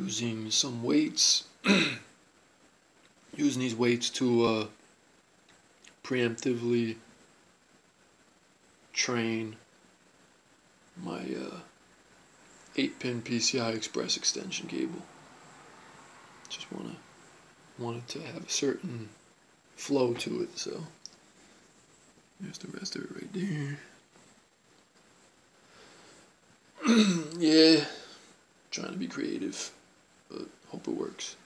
using some weights, using these weights to preemptively train my 8-pin PCI Express extension cable. Just wanted to have a certain flow to it, so there's the rest of it right there. Yeah, trying to be creative, but hope it works.